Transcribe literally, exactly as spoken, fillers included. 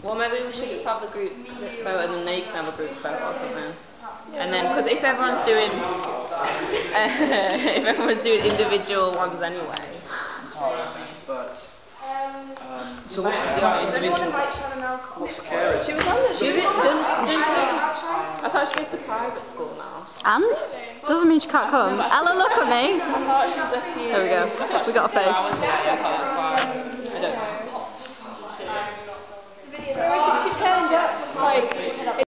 Well, maybe we should just have the group photo and then they can have a group photo or something. And then, because if everyone's doing, uh, if everyone's doing individual ones anyway. But, um, so what's the individual? She was on the. She was it. Didn't, didn't she go to, I thought she goes to private school now. And doesn't mean she can't come. Ella, look at me. I thought she was a few. There we go. We got a face. Yeah, I thought it was fine. I don't know. She turned up like.